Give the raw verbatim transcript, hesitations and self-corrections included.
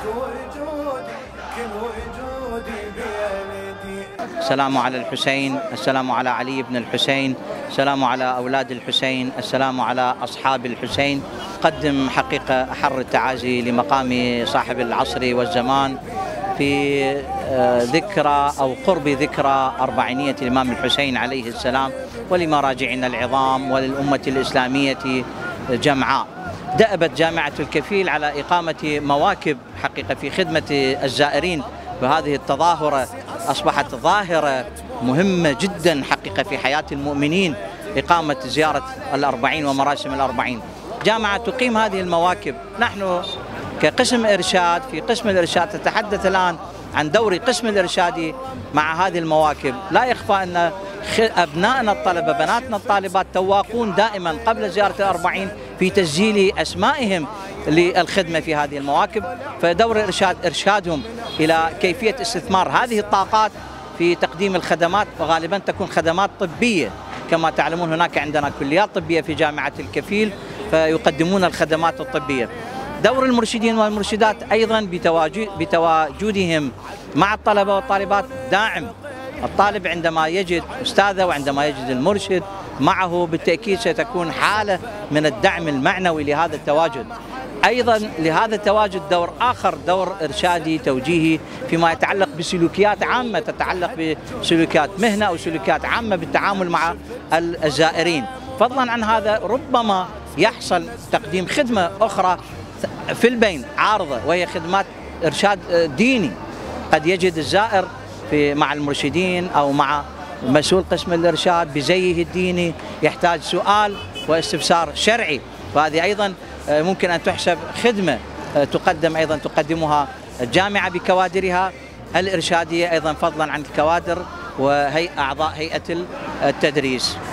السلام على الحسين، السلام على علي بن الحسين، السلام على أولاد الحسين، السلام على أصحاب الحسين. قدم حقيقة أحر التعازي لمقام صاحب العصر والزمان في ذكرى أو قرب ذكرى أربعينية الإمام الحسين عليه السلام، ولمراجعنا العظام وللأمة الإسلامية جمعاء. دأبت جامعة الكفيل على إقامة مواكب حقيقة في خدمة الزائرين، وهذه التظاهرة أصبحت ظاهرة مهمة جدا حقيقة في حياة المؤمنين، إقامة زيارة الأربعين ومراسم الأربعين. جامعة تقيم هذه المواكب. نحن كقسم إرشاد في قسم الإرشاد تتحدث الآن عن دور قسم الإرشادي مع هذه المواكب. لا يخفى أن أبنائنا الطلبة بناتنا الطالبات تواقون دائما قبل زيارة الأربعين في تسجيل أسمائهم للخدمة في هذه المواكب، فدور الإرشاد إرشادهم إلى كيفية استثمار هذه الطاقات في تقديم الخدمات، وغالبا تكون خدمات طبية. كما تعلمون هناك عندنا كليات طبية في جامعة الكفيل فيقدمون الخدمات الطبية. دور المرشدين والمرشدات أيضا بتواجدهم مع الطلبة والطالبات داعم. الطالب عندما يجد أستاذه وعندما يجد المرشد معه بالتأكيد ستكون حالة من الدعم المعنوي لهذا التواجد. أيضا لهذا التواجد دور آخر، دور إرشادي توجيهي فيما يتعلق بسلوكيات عامة تتعلق بسلوكيات مهنة أو سلوكيات عامة بالتعامل مع الزائرين. فضلا عن هذا ربما يحصل تقديم خدمة أخرى في البين عارضة، وهي خدمات إرشاد ديني. قد يجد الزائر في مع المرشدين أو مع مسؤول قسم الإرشاد بزيه الديني يحتاج سؤال واستفسار شرعي، وهذه أيضا ممكن أن تحسب خدمة تقدم أيضا تقدمها الجامعة بكوادرها الإرشادية، أيضا فضلا عن الكوادر وهي أعضاء هيئة التدريس.